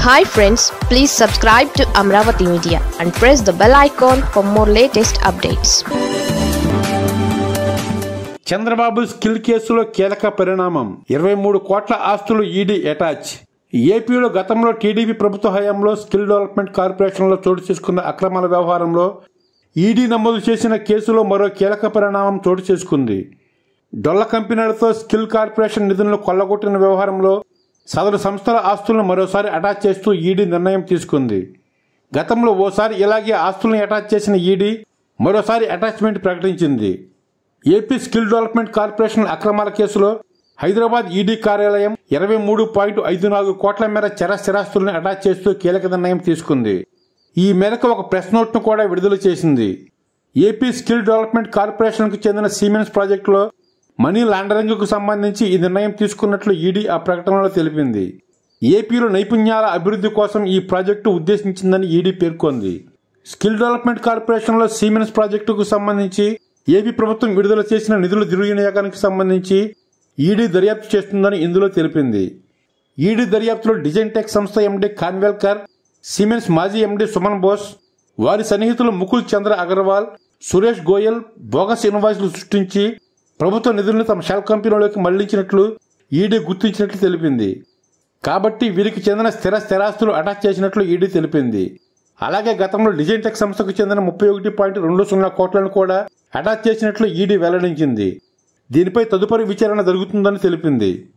Hi friends, please subscribe to Amaravathi Media and press the bell icon for more latest updates. Chandrababu skill కేసులో కీలక పరిణామం. 23 కోట్ల ఆస్తులు ED attach. ఏపీలో గతంలో టీడీపీ ప్రభుత్వ హయాంలో స్కిల్ డెవలప్మెంట్ కార్పొరేషన్లో చోటు చేసుకున్న అక్రమాల వ్యవహారంలో ఈడీ నమోదు చేసిన కేసులో మరో కీలక పరిణామం చోటు చేసుకుంది. డొల్ల కంపెనీలతో స్కిల్ కార్పొరేషన్ నిధులను కొల్లగొట్టిన వ్యవహారంలో సదరు సంస్థల ఆస్తులను మరోసారి అటాచ్ చేస్తూ ఈడీ నిర్ణయం తీసుకుంది. గతంలో ఓసారి ఇలాగే ఆస్తులను అటాచ్ చేసిన ఈడీ మరోసారి అటాచ్మెంట్ ప్రకటించింది. ఏపీ స్కిల్ డెవలప్మెంట్ కార్పొరేషన్ అక్రమాల కేసులో హైదరాబాద్ ఈడీ కార్యాలయం 23.54 కోట్ల మేర స్థిరాస్తులను అటాచ్ చేస్తూ కీలక నిర్ణయం తీసుకుంది. ఈ మేరకు ఒక ప్రెస్ నోట్ను కూడా విడుదల చేసింది. ఏపీ స్కిల్ డెవలప్మెంట్ కార్పొరేషన్కు చెందిన సిమెంట్స్ ప్రాజెక్టులో మనీ లాండరింగ్కు సంబంధించి ఈ నిర్ణయం తీసుకున్నట్లు ఈడీ ఆ ప్రకటనలో తెలిపింది. ఏపీలో నైపుణ్యాల అభివృద్ధి కోసం ఈ ప్రాజెక్టు ఉద్దేశించిందని ఈడీ పేర్కొంది. స్కిల్ డెవలప్మెంట్ కార్పొరేషన్లో సిమెంట్స్ ప్రాజెక్టుకు సంబంధించి ఏపీ ప్రభుత్వం విడుదల చేసిన నిధుల దుర్వినియోగానికి సంబంధించి ఈడీ దర్యాప్తు చేస్తుందని ఇందులో తెలిపింది. ఈడీ దర్యాప్తులో డిజైన్ టెక్ సంస్థ ఎండీ ఖాన్వేల్కర్, సిమెంట్స్ మాజీ ఎండీ సుమన్ బోస్, వారి సన్నిహితులు ముకుల్ చంద్ర అగర్వాల్, సురేష్ గోయల్ బోగస్ ఇన్వాయిస్లు సృష్టించి ప్రభుత్వ నిధులను తమ షెల్ కంపెనీలోకి మళ్లించినట్లు ఈడీ గుర్తించినట్లు తెలిపింది. కాబట్టి వీరికి చెందిన స్థిరాస్తులు అటాచ్ చేసినట్లు ఈడీ తెలిపింది. అలాగే గతంలో డిజైన్ టెక్ సంస్థకు చెందిన 31.20 కోట్లను కూడా అటాచ్ చేసినట్లు ఈడీ వెల్లడించింది. దీనిపై తదుపరి విచారణ జరుగుతుందని తెలిపింది.